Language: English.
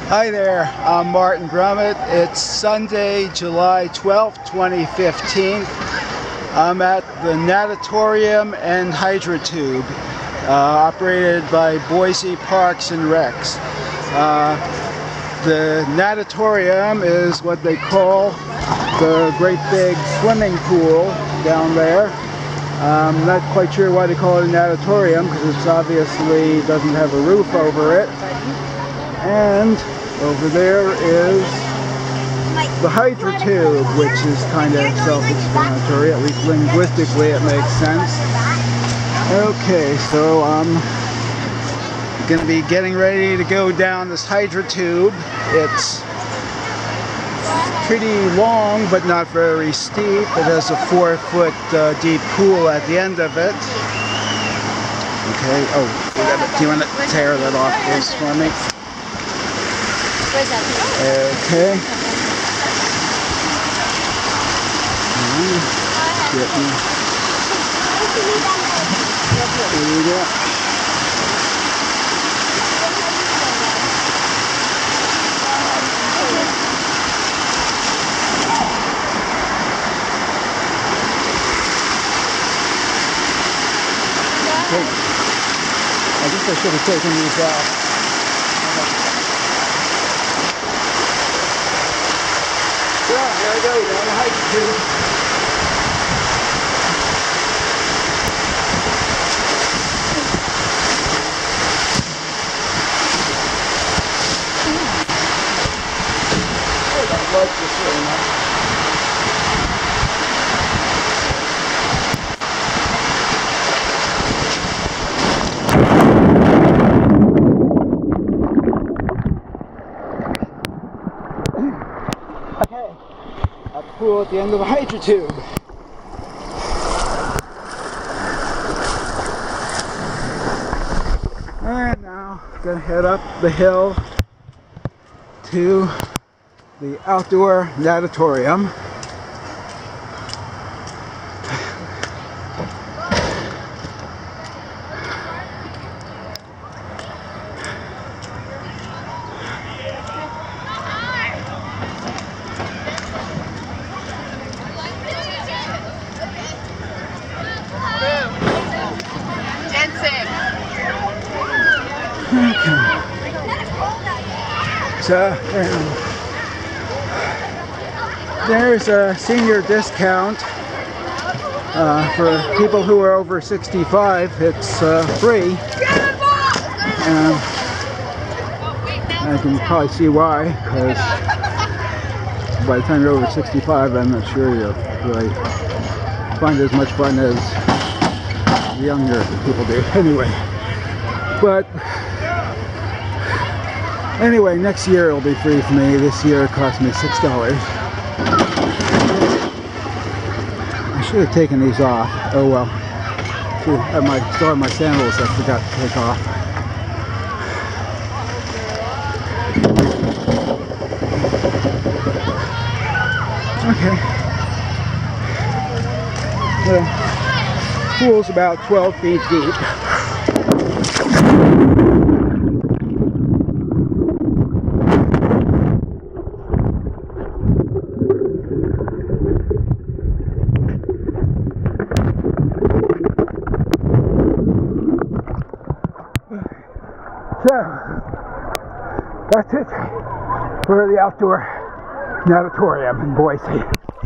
Hi there, I'm Martin Grumet. It's Sunday, July 12th, 2015. I'm at the Natatorium and Hydrotube, operated by Boise Parks and Recs. The Natatorium is what they call the great big swimming pool down there. I'm not quite sure why they call it a natatorium, because it obviously doesn't have a roof over it. And over there is the Hydrotube, which is kind of self-explanatory, at least linguistically it makes sense. Okay, so I'm going to be getting ready to go down this Hydrotube. It's pretty long, but not very steep. It has a 4-foot deep pool at the end of it. Okay, oh, do you want to tear that off please for me? Okay. There you go. Okay. I guess I should have taken these out. Yeah, here I go, down the Hydrotube. I don't like this very much. Okay, at the pool at the end of the Hydrotube. And now I'm going to head up the hill to the outdoor natatorium. Okay. So there's a senior discount for people who are over 65. It's free. I can probably see why, because by the time you're over 65, I'm not sure you'll really find as much fun as the younger people do. Anyway, but anyway, next year it'll be free for me. This year it cost me $6. I should have taken these off. Oh well. See, I still have my sandals I forgot to take off. Okay. The pool's about 12 feet deep. So, that's it for the outdoor natatorium in Boise.